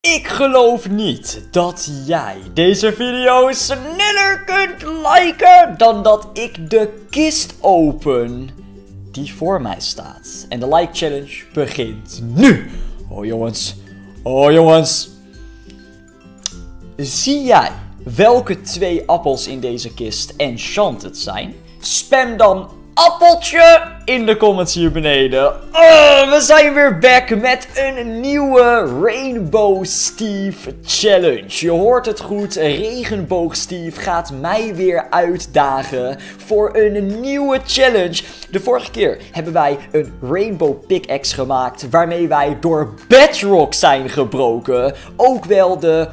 Ik geloof niet dat jij deze video sneller kunt liken dan dat ik de kist open die voor mij staat. En de like challenge begint nu. Oh jongens, oh jongens. Zie jij welke 2 appels in deze kist enchanted zijn? Spam dan appeltje in de comments hier beneden. We zijn weer back met een nieuwe Rainbow Steve challenge. Je hoort het goed, Regenboog Steve gaat mij weer uitdagen voor een nieuwe challenge. De vorige keer hebben wij een Rainbow Pickaxe gemaakt waarmee wij door Bedrock zijn gebroken. Ook wel de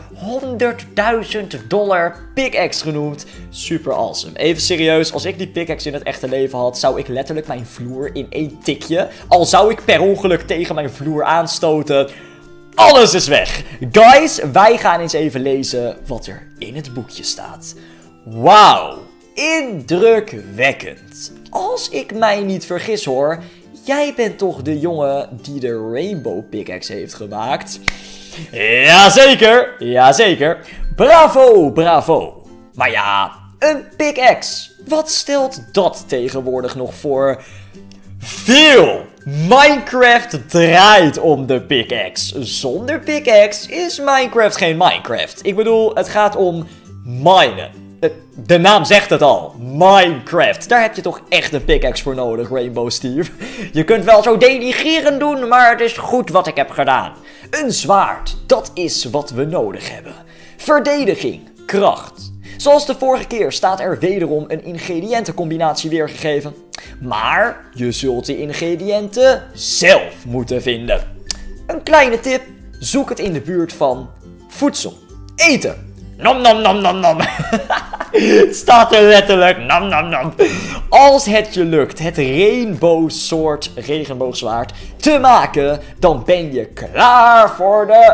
$100.000 pickaxe genoemd. Super awesome. Even serieus, als ik die pickaxe in het echte leven had, zou ik letterlijk mijn vloer in 1 tikje, al zou ik per ongeluk tegen mijn vloer aanstoten, alles is weg. Guys, wij gaan eens even lezen wat er in het boekje staat. Wauw, indrukwekkend. Als ik mij niet vergis hoor, jij bent toch de jongen die de Rainbow Pickaxe heeft gemaakt? Jazeker, jazeker. Bravo, bravo. Maar ja, een pickaxe. Wat stelt dat tegenwoordig nog voor? Veel! Minecraft draait om de pickaxe. Zonder pickaxe is Minecraft geen Minecraft. Ik bedoel, het gaat om minen. De naam zegt het al. Minecraft. Daar heb je toch echt een pickaxe voor nodig, Rainbow Steve. Je kunt wel zo denigrerend doen, maar het is goed wat ik heb gedaan. Een zwaard, dat is wat we nodig hebben. Verdediging, kracht. Zoals de vorige keer staat er wederom een ingrediëntencombinatie weergegeven. Maar je zult de ingrediënten zelf moeten vinden. Een kleine tip, zoek het in de buurt van voedsel. Eten. Nom nom nom nom nom. Het staat er letterlijk. Nom nom nom. Als het je lukt het rainbow soort regenboogzwaard te maken, dan ben je klaar voor de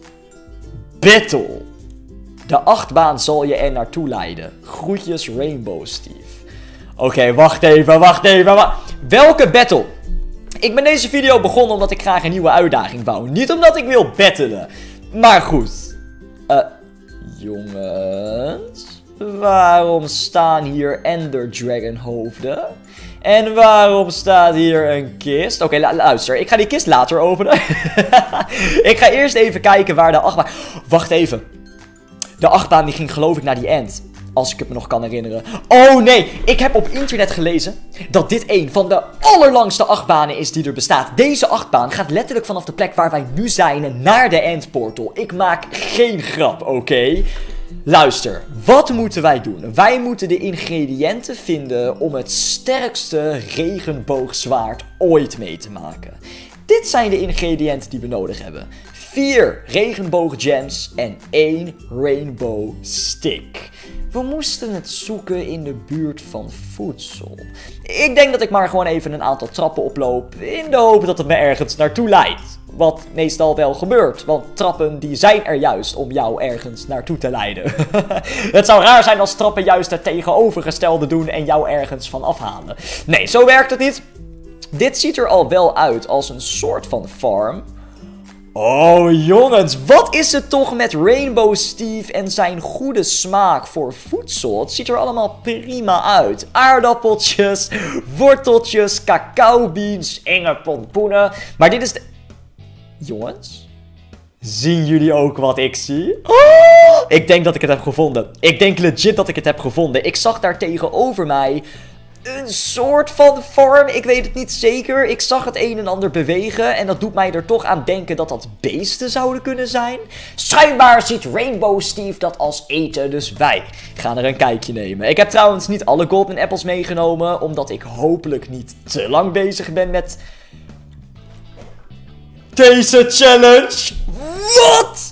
battle. De achtbaan zal je er naartoe leiden. Groetjes Rainbow Steve. Oké, wacht even. Welke battle? Ik ben deze video begonnen omdat ik graag een nieuwe uitdaging wou. Niet omdat ik wil battelen. Maar goed. Jongens. Waarom staan hier Ender Dragon hoofden? En waarom staat hier een kist? Oké, luister. Ik ga die kist later openen. Ik ga eerst even kijken waar de achtbaan... Wacht even. De achtbaan die ging geloof ik naar die end. Als ik het me nog kan herinneren. Oh nee, ik heb op internet gelezen dat dit een van de allerlangste achtbanen is die er bestaat. Deze achtbaan gaat letterlijk vanaf de plek waar wij nu zijn naar de endportal. Ik maak geen grap, oké? Luister, wat moeten wij doen? Wij moeten de ingrediënten vinden om het sterkste regenboogzwaard ooit mee te maken. Dit zijn de ingrediënten die we nodig hebben. 4 regenbooggems en 1 rainbow stick. We moesten het zoeken in de buurt van voedsel. Ik denk dat ik maar gewoon even een aantal trappen oploop in de hoop dat het me ergens naartoe leidt. Wat meestal wel gebeurt, want trappen die zijn er juist om jou ergens naartoe te leiden. Het zou raar zijn als trappen juist het tegenovergestelde doen en jou ergens van afhalen. Nee, zo werkt het niet. Dit ziet er al wel uit als een soort van farm. Oh jongens, wat is het toch met Rainbow Steve en zijn goede smaak voor voedsel? Het ziet er allemaal prima uit. Aardappeltjes, worteltjes, cacaobeans, enge pompoenen. Maar dit is de... Jongens, zien jullie ook wat ik zie? Oh, ik denk dat ik het heb gevonden. Ik denk legit dat ik het heb gevonden. Ik zag daar tegenover mij een soort van vorm, ik weet het niet zeker. Ik zag het een en ander bewegen en dat doet mij er toch aan denken dat dat beesten zouden kunnen zijn. Schijnbaar ziet Rainbow Steve dat als eten, dus wij gaan er een kijkje nemen. Ik heb trouwens niet alle golden apples meegenomen, omdat ik hopelijk niet te lang bezig ben met deze challenge. Wat?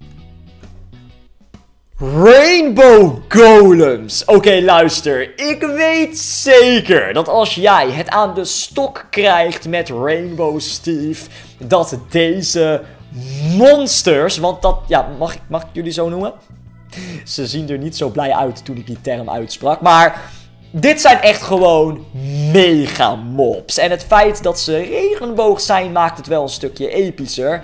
Rainbow golems. Oké, luister. Ik weet zeker dat als jij het aan de stok krijgt met Rainbow Steve, dat deze monsters, want dat, ja, mag ik jullie zo noemen? Ze zien er niet zo blij uit toen ik die term uitsprak, maar dit zijn echt gewoon mega mobs. En het feit dat ze regenboog zijn maakt het wel een stukje epischer.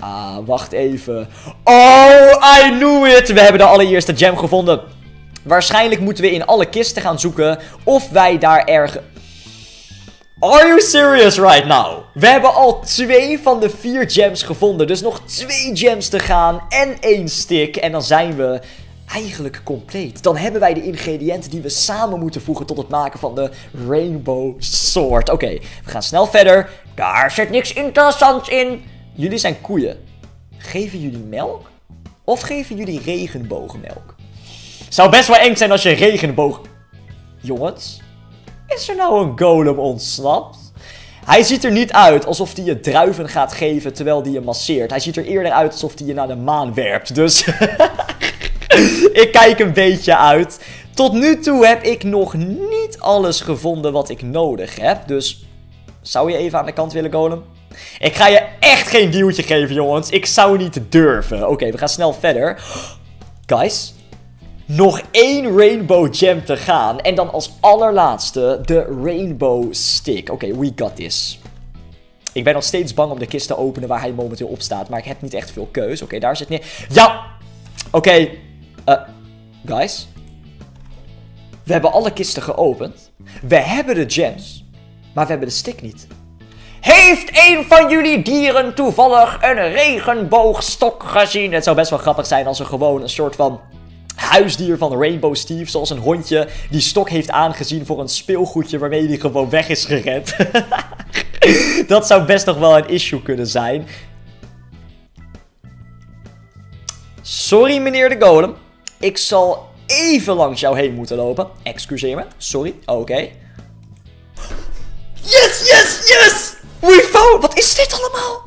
Ah, wacht even. Oh, I knew it! We hebben de allereerste gem gevonden. Waarschijnlijk moeten we in alle kisten gaan zoeken of wij daar ergens... Are you serious right now? We hebben al 2 van de 4 gems gevonden. Dus nog 2 gems te gaan en 1 stick. En dan zijn we eigenlijk compleet. Dan hebben wij de ingrediënten die we samen moeten voegen tot het maken van de Rainbow Sword. Oké, we gaan snel verder. Daar zit niks interessants in. Jullie zijn koeien. Geven jullie melk? Of geven jullie regenboogmelk? Zou best wel eng zijn als je regenboog... Jongens, is er nou een golem ontsnapt? Hij ziet er niet uit alsof hij je druiven gaat geven terwijl hij je masseert. Hij ziet er eerder uit alsof hij je naar de maan werpt. Dus ik kijk een beetje uit. Tot nu toe heb ik nog niet alles gevonden wat ik nodig heb. Dus zou je even aan de kant willen, golem? Ik ga je echt geen duwtje geven, jongens. Ik zou niet durven. Oké, we gaan snel verder. Guys, nog 1 Rainbow Gem te gaan. En dan als allerlaatste de Rainbow Stick. Oké, we got this. Ik ben nog steeds bang om de kist te openen waar hij momenteel op staat. Maar ik heb niet echt veel keus. Oké, daar zit neer. Ja! Oké. Guys. We hebben alle kisten geopend. We hebben de gems. Maar we hebben de stick niet. Heeft een van jullie dieren toevallig een regenboogstok gezien? Het zou best wel grappig zijn als er gewoon een soort van huisdier van Rainbow Steve, zoals een hondje, die stok heeft aangezien voor een speelgoedje waarmee hij gewoon weg is gerend. Dat zou best nog wel een issue kunnen zijn. Sorry meneer de golem. Ik zal even langs jou heen moeten lopen. Excuseer me. Sorry. Oké. Yes, yes, yes! We found... Wat is dit allemaal?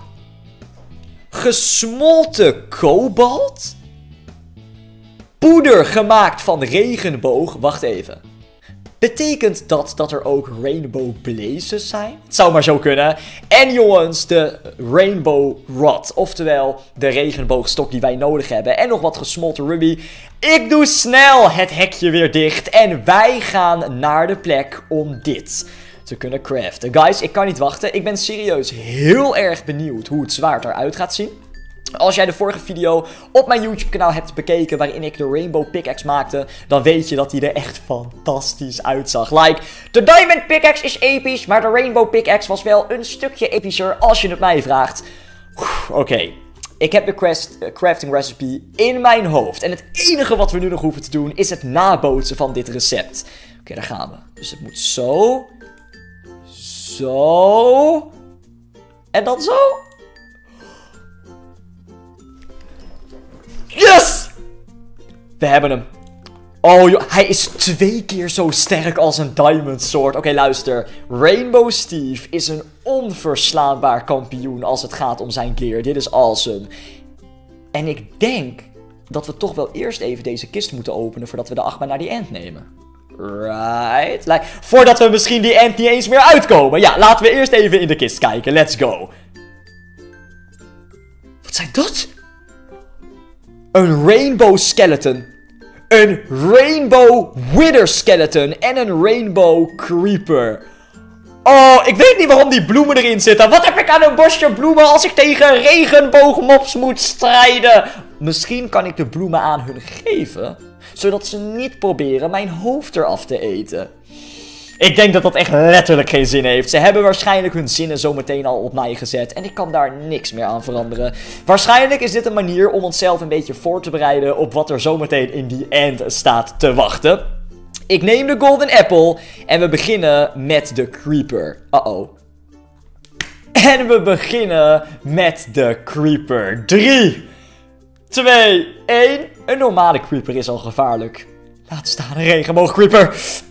Gesmolten kobalt? Poeder gemaakt van regenboog. Wacht even. Betekent dat er ook rainbow blazes zijn? Het zou maar zo kunnen. En jongens, de rainbow rod. Oftewel, de regenboogstok die wij nodig hebben. En nog wat gesmolten ruby. Ik doe snel het hekje weer dicht. En wij gaan naar de plek om dit te kunnen craften. Guys, ik kan niet wachten. Ik ben serieus heel erg benieuwd hoe het zwaard eruit gaat zien. Als jij de vorige video op mijn YouTube kanaal hebt bekeken waarin ik de Rainbow Pickaxe maakte, dan weet je dat die er echt fantastisch uitzag. Like, de Diamond Pickaxe is episch, maar de Rainbow Pickaxe was wel een stukje epischer als je het mij vraagt. Oké. Ik heb de crafting recipe in mijn hoofd. En het enige wat we nu nog hoeven te doen is het nabootsen van dit recept. Oké, daar gaan we. Dus het moet zo. Zo. En dan zo. Yes! We hebben hem. Oh joh, hij is 2 keer zo sterk als een Diamond Sword. Oké, luister. Rainbow Steve is een onverslaanbaar kampioen als het gaat om zijn gear. Dit is awesome. En ik denk dat we toch wel eerst even deze kist moeten openen voordat we de achtbaan naar die end nemen. Right? Voordat we misschien die end niet eens meer uitkomen. Ja, laten we eerst even in de kist kijken. Let's go. Wat zijn dat? Een rainbow skeleton. Een rainbow wither skeleton. En een rainbow creeper. Oh, ik weet niet waarom die bloemen erin zitten. Wat heb ik aan een bosje bloemen als ik tegen regenboogmobs moet strijden? Misschien kan ik de bloemen aan hun geven, zodat ze niet proberen mijn hoofd eraf te eten. Ik denk dat dat echt letterlijk geen zin heeft. Ze hebben waarschijnlijk hun zinnen zometeen al op mij gezet. En ik kan daar niks meer aan veranderen. Waarschijnlijk is dit een manier om onszelf een beetje voor te bereiden op wat er zometeen in die end staat te wachten. Ik neem de golden apple en we beginnen met de creeper. Uh-oh. En we beginnen met de creeper. 3, 2, 1. Een normale creeper is al gevaarlijk. Laat staan een regenboogcreeper.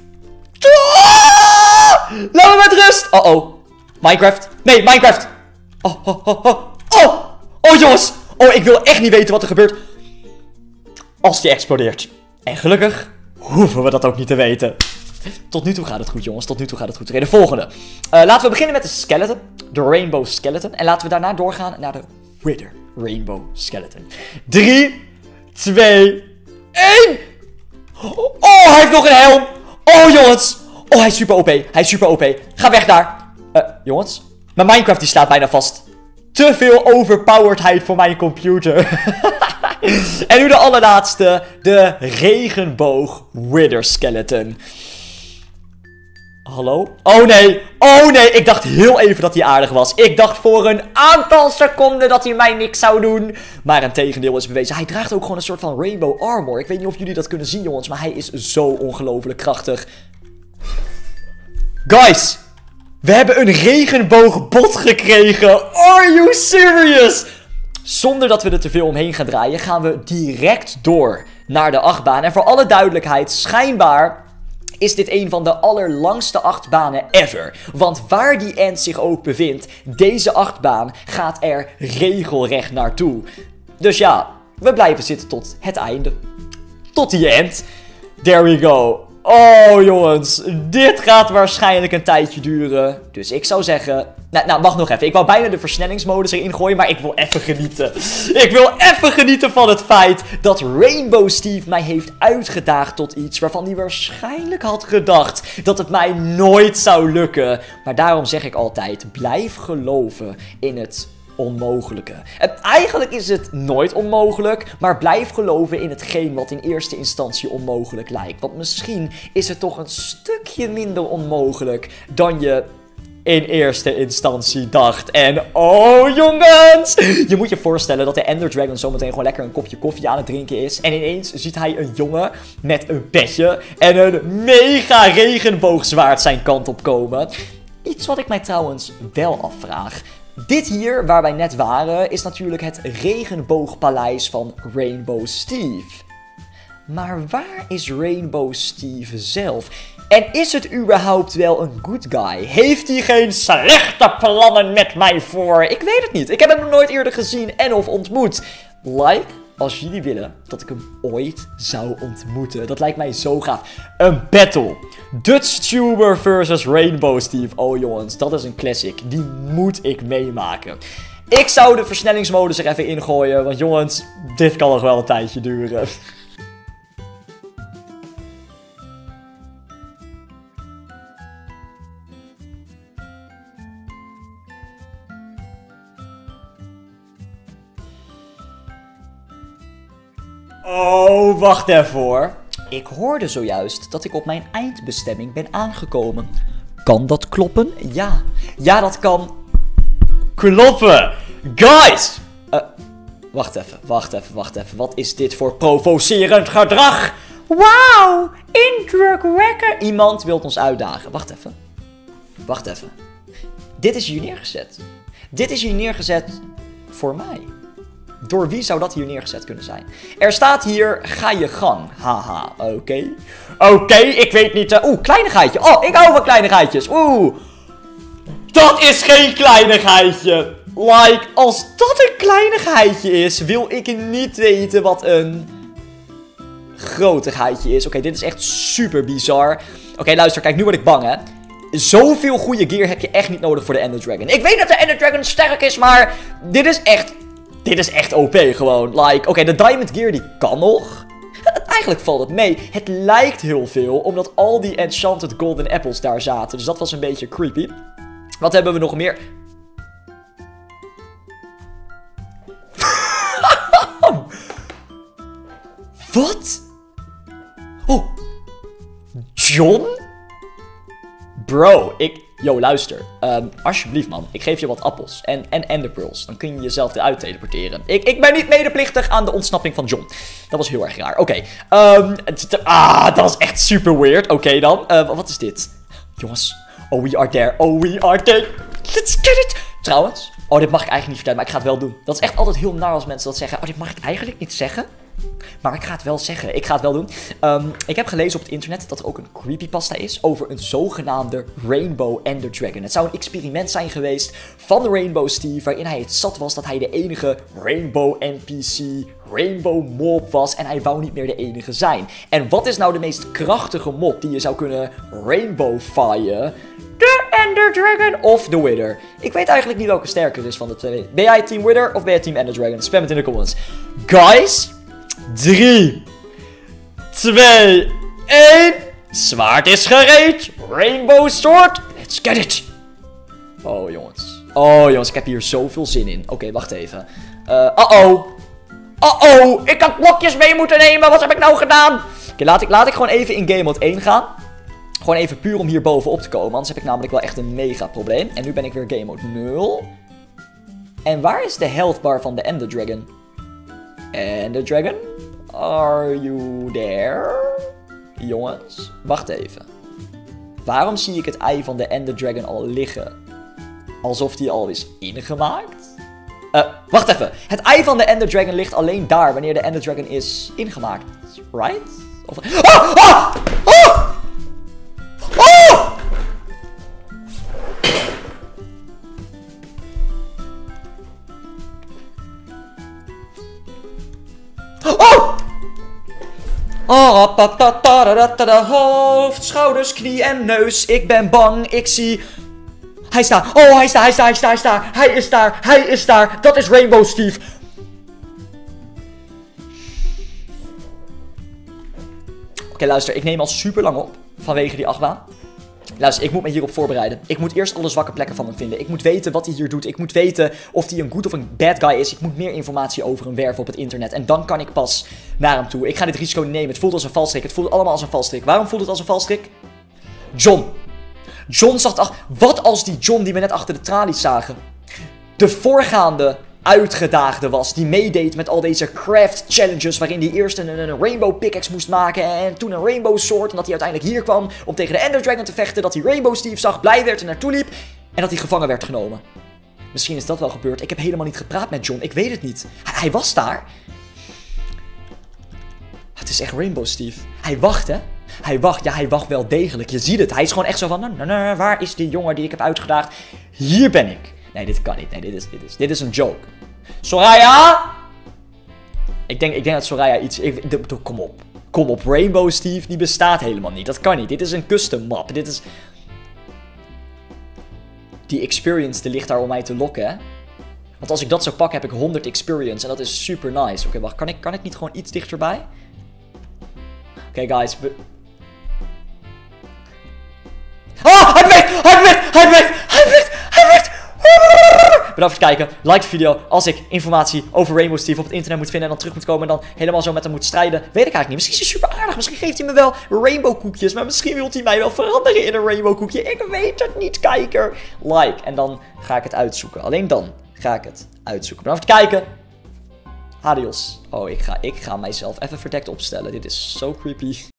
Laat me met rust. Uh-oh. Minecraft. Nee, Minecraft. Oh, jongens. Oh, ik wil echt niet weten wat er gebeurt als die explodeert. En gelukkig hoeven we dat ook niet te weten. Tot nu toe gaat het goed, jongens. Tot nu toe gaat het goed. Oké, de volgende. Laten we beginnen met de skeleton. De rainbow skeleton. En laten we daarna doorgaan naar de wither rainbow skeleton. 3, 2, 1. Oh, hij heeft nog een helm. Oh, jongens. Oh, hij is super OP. Hij is super OP. Ga weg daar. Jongens. Mijn Minecraft die staat bijna vast. te veel overpoweredheid voor mijn computer. En nu de allerlaatste. De regenboog Wither Skeleton. Hallo? Oh nee, oh nee, ik dacht heel even dat hij aardig was. Ik dacht voor een aantal seconden dat hij mij niks zou doen. Maar een tegendeel is bewezen. Hij draagt ook gewoon een soort van rainbow armor. Ik weet niet of jullie dat kunnen zien, jongens, maar hij is zo ongelooflijk krachtig. Guys, we hebben een regenboogbot gekregen. Are you serious? Zonder dat we er te veel omheen gaan draaien, gaan we direct door naar de achtbaan. En voor alle duidelijkheid, schijnbaar is dit een van de allerlangste achtbanen ever. Want waar die end zich ook bevindt, deze achtbaan gaat er regelrecht naartoe. Dus ja, we blijven zitten tot het einde. Tot die end. There we go. Oh jongens, dit gaat waarschijnlijk een tijdje duren. Dus ik zou zeggen... Nou, wacht nog even. Ik wou bijna de versnellingsmodus erin gooien, maar ik wil even genieten. Ik wil even genieten van het feit dat Rainbow Steve mij heeft uitgedaagd tot iets waarvan hij waarschijnlijk had gedacht dat het mij nooit zou lukken. Maar daarom zeg ik altijd, blijf geloven in het onmogelijke. Eigenlijk is het nooit onmogelijk, maar blijf geloven in hetgeen wat in eerste instantie onmogelijk lijkt. Want misschien is het toch een stukje minder onmogelijk dan je in eerste instantie dacht. En oh jongens, je moet je voorstellen dat de Ender Dragon zometeen gewoon lekker een kopje koffie aan het drinken is. En ineens ziet hij een jongen met een petje en een mega regenboogzwaard zijn kant op komen. Iets wat ik mij trouwens wel afvraag. Dit hier, waar wij net waren, is natuurlijk het regenboogpaleis van Rainbow Steve. Maar waar is Rainbow Steve zelf? En is het überhaupt wel een good guy? Heeft hij geen slechte plannen met mij voor? Ik weet het niet. Ik heb hem nog nooit eerder gezien en of ontmoet. Like als jullie willen dat ik hem ooit zou ontmoeten. Dat lijkt mij zo gaaf. Een battle. Dutchtuber versus Rainbow Steve. Oh jongens, dat is een classic. Die moet ik meemaken. Ik zou de versnellingsmodus er even ingooien. Want jongens, dit kan nog wel een tijdje duren. Oh, wacht even hoor. Ik hoorde zojuist dat ik op mijn eindbestemming ben aangekomen. Kan dat kloppen? Ja. Ja, dat kan kloppen. Guys! Wacht even. Wat is dit voor provocerend gedrag? Wauw, indrukwekkend. Iemand wil ons uitdagen. Wacht even. Dit is hier neergezet. Dit is hier neergezet voor mij. Door wie zou dat hier neergezet kunnen zijn? Er staat hier, ga je gang. Haha, oké. Oké, ik weet niet... kleinigheidje. Oh, ik hou van kleinigheidjes. Dat is geen kleinigheidje. Like, als dat een kleinigheidje is, wil ik niet weten wat een grotigheidje is. Oké, dit is echt super bizar. Oké, luister, kijk, nu word ik bang, hè. Zoveel goede gear heb je echt niet nodig voor de Ender Dragon. Ik weet dat de Ender Dragon sterk is, maar dit is echt OP gewoon. Like, oké, de Diamond Gear die kan nog. Eigenlijk valt het mee. Het lijkt heel veel, omdat al die Enchanted Golden Apples daar zaten. Dus dat was een beetje creepy. Wat hebben we nog meer? Wat? Oh. John? Bro, Yo, luister. Alsjeblieft, man. Ik geef je wat appels. En enderpearls. Dan kun je jezelf eruit teleporteren. Ik ben niet medeplichtig aan de ontsnapping van John. Dat was heel erg raar. Oké. Dat was echt super weird. Oké, dan. Wat is dit? Jongens. Oh, we are there. Let's get it. Trouwens. Oh, dit mag ik eigenlijk niet vertellen, maar ik ga het wel doen. Dat is echt altijd heel naar als mensen dat zeggen. Oh, dit mag ik eigenlijk niet zeggen. Maar ik ga het wel zeggen. Ik ga het wel doen. Ik heb gelezen op het internet dat er ook een creepypasta is over een zogenaamde Rainbow Ender Dragon. Het zou een experiment zijn geweest van Rainbow Steve, waarin hij het zat was dat hij de enige Rainbow NPC, Rainbow mob was en hij wou niet meer de enige zijn. En wat is nou de meest krachtige mob die je zou kunnen rainbowfyen? De Ender Dragon of de Wither? Ik weet eigenlijk niet welke sterker is van de twee. Ben jij Team Wither of ben jij Team Ender Dragon? Spam het in de comments. Guys, 3, 2, 1. Zwaard is gereed. Rainbow Sword. Let's get it. Oh jongens. Oh jongens, ik heb hier zoveel zin in. Oké, wacht even. Uh-oh. Uh-oh, ik had blokjes mee moeten nemen. Wat heb ik nou gedaan? Oké, laat ik gewoon even in game mode 1 gaan. Gewoon even puur om hier bovenop te komen. Anders heb ik namelijk wel echt een mega probleem. En nu ben ik weer game mode 0. En waar is de health bar van de Ender Dragon? Ender Dragon? Are you there? Jongens, wacht even. Waarom zie ik het ei van de Ender Dragon al liggen? Alsof die al is ingemaakt? Wacht even. Het ei van de Ender Dragon ligt alleen daar wanneer de Ender Dragon is ingemaakt. Right? Of... Ah! Ah! Ah! Oh! Oh! Oh, hoofd, schouders, knie en neus. Ik ben bang, ik zie... Hij is daar. Oh, hij is daar, hij is daar, hij is daar, hij is daar. Hij is daar, hij is daar. Dat is Rainbow Steve. Oké, luister, ik neem al super lang op. Vanwege die achtbaan. Luister, ik moet me hierop voorbereiden. Ik moet eerst alle zwakke plekken van hem vinden. Ik moet weten wat hij hier doet. Ik moet weten of hij een good of een bad guy is. Ik moet meer informatie over hem werven op het internet. En dan kan ik pas naar hem toe. Ik ga dit risico niet nemen. Het voelt als een valstrik. Het voelt allemaal als een valstrik. Waarom voelt het als een valstrik? John. John zag... Wat als die John die we net achter de tralies zagen... de voorgaande uitgedaagde was. Die meedeed met al deze craft challenges. Waarin hij eerst een rainbow pickaxe moest maken. En toen een rainbow sword. En dat hij uiteindelijk hier kwam om tegen de Ender Dragon te vechten. Dat hij Rainbow Steve zag, blij werd en naartoe liep. En dat hij gevangen werd genomen. Misschien is dat wel gebeurd. Ik heb helemaal niet gepraat met John. Ik weet het niet. Hij was daar. Het is echt Rainbow Steve. Hij wacht, hè? Hij wacht. Ja, hij wacht wel degelijk. Je ziet het. Hij is gewoon echt zo van... waar is die jongen die ik heb uitgedaagd? Hier ben ik. Nee, dit kan niet. Nee, dit is een joke. Soraya! Ik denk dat Soraya iets... Kom op. Kom op. Rainbow Steve, die bestaat helemaal niet. Dat kan niet. Dit is een custom map. Dit is... Die experience die ligt daar om mij te lokken, hè? Want als ik dat zo pak, heb ik 100 experience. En dat is super nice. Oké, wacht. Kan ik niet gewoon iets dichterbij? Oké, guys. Ah! Hij beweegt! Hij beweegt! Hij beweegt! Hij beweegt! Hij beweegt! Bedankt voor het kijken. Like de video. Als ik informatie over Rainbow Steve op het internet moet vinden en dan terug moet komen en dan helemaal zo met hem moet strijden, weet ik eigenlijk niet. Misschien is hij super aardig. Misschien geeft hij me wel rainbow koekjes. Maar misschien wil hij mij wel veranderen in een rainbow koekje. Ik weet het niet, kijker. Like. En dan ga ik het uitzoeken. Alleen dan ga ik het uitzoeken. Bedankt voor het kijken. Adios. Oh, ik ga mijzelf even verdekt opstellen. Dit is zo creepy.